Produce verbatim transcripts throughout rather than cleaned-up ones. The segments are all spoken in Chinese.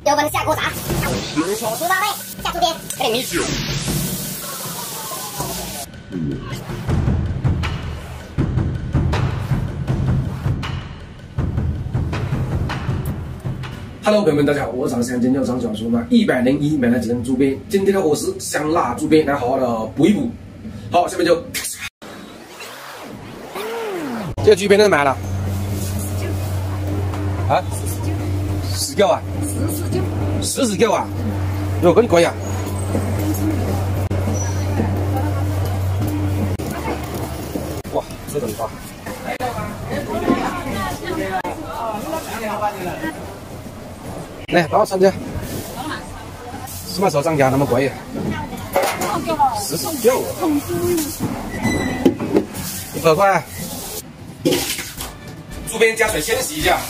油温下锅炸，炒出辣味，下猪鞭，给点米酒。 Hello， 朋友们，大家好，我是常今天上小说嘛，一百零一买了几根猪鞭，今天的伙食香辣猪鞭，来好好的补一补。好，下面就，这个猪鞭在买了，啊，十九啊，四十九，四十九啊，哟，更贵啊！哇，这很大。 来，帮我称价。什么时候涨价那么贵？四十九，一百块。猪鞭加水先洗一下。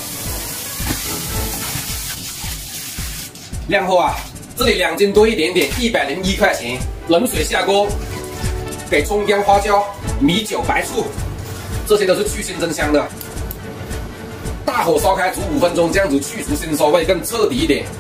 量后啊，这里两斤多一点点，一百零一块钱。冷水下锅，给葱姜花椒、米酒、白醋，这些都是去腥增香的。 大火烧开，煮五分钟，这样子去除腥臊味更彻底一点。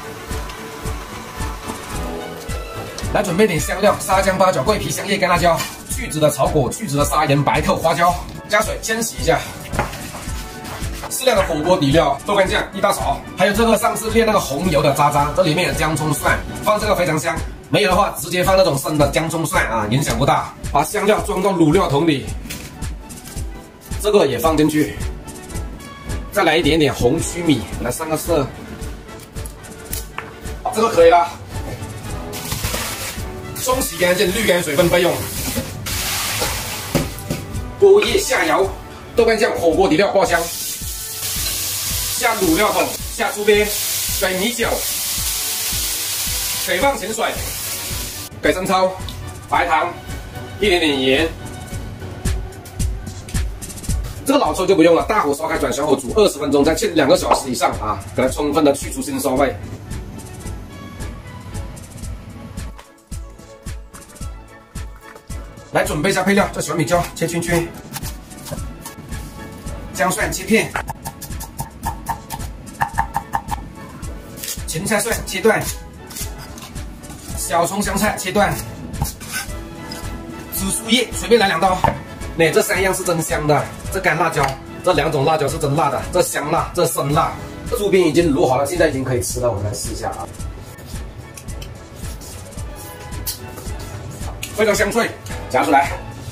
来准备点香料：沙姜、八角、桂皮、香叶、干辣椒、去籽的草果、去籽的砂盐、白蔻、花椒，加水先洗一下。适量的火锅底料，豆干酱一大勺，还有这个上次炼那个红油的渣渣，这里面有姜、葱、蒜，放这个非常香。没有的话，直接放那种生的姜、葱、蒜啊，影响不大。把香料装到卤料桶里，这个也放进去。 再来一点点红曲米，来上个色，这个可以了。冲洗干净，滤干水分备用。锅液下油，豆干酱、火锅底料爆香，下卤料桶，下猪鞭，给米酒，给放清水，给生抽、白糖，一点点盐。 这个老抽就不用了，大火烧开，转小火煮二十分钟，再浸两个小时以上啊，给它充分的去除腥臊味。来准备一下配料，这小米椒切圈圈，姜蒜切片，芹菜蒜切段，小葱香菜切段，紫苏叶随便来两刀。那这三样是真香的。 这干辣椒，这两种辣椒是真辣的，这香辣，这生辣。猪鞭已经卤好了，现在已经可以吃了，我们来试一下啊，非常香脆，夹出来，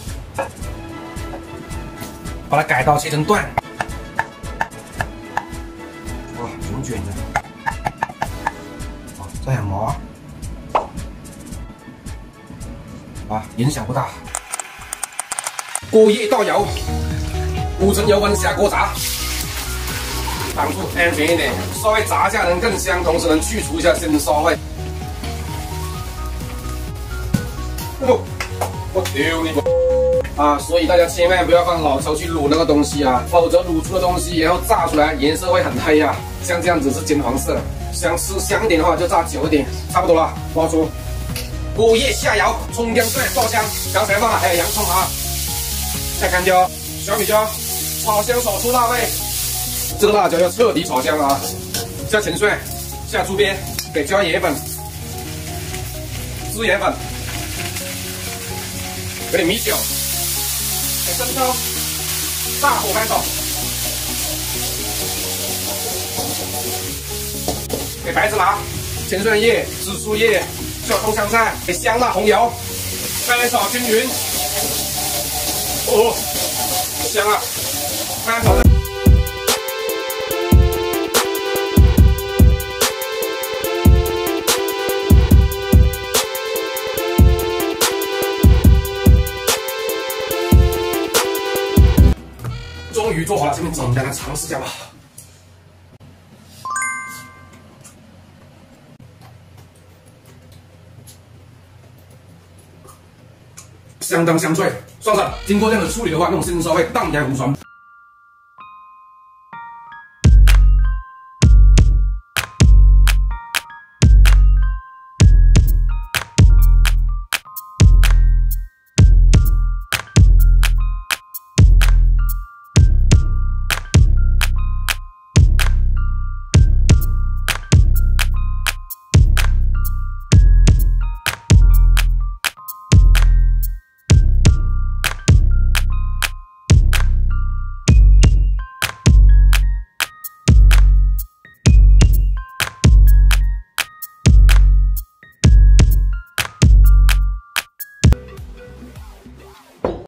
把它改刀切成段，哇，卷卷的，哇，这很麻，啊，影响不大。锅液倒油。 五成油温下锅炸，挡住安全一点，稍微炸一下能更香，同时能去除一下腥臊味。不，我丢你个！啊，所以大家千万不要放老抽去卤那个东西啊，否则卤出的东西然后炸出来颜色会很黑啊，像这样子是金黄色的。想吃香一点的话就炸久一点，差不多了，捞出。锅液下油，葱姜蒜爆香，刚才放了还有洋葱啊，下干椒、小米椒。 炒香炒出辣味，这个辣椒要彻底炒香啊！下芹蒜，下猪鞭，给椒盐粉、孜然粉，给点米酒，给生抽，大火翻炒，给白芝麻、青蒜叶、紫苏叶、小葱香菜，给香辣红油，翻炒均匀。哦，香啊！ 翻炒的，终于做好了，下面简单的尝试一下吧。相当香脆，算了，经过这样的处理的话，那种腥臊味荡然无存。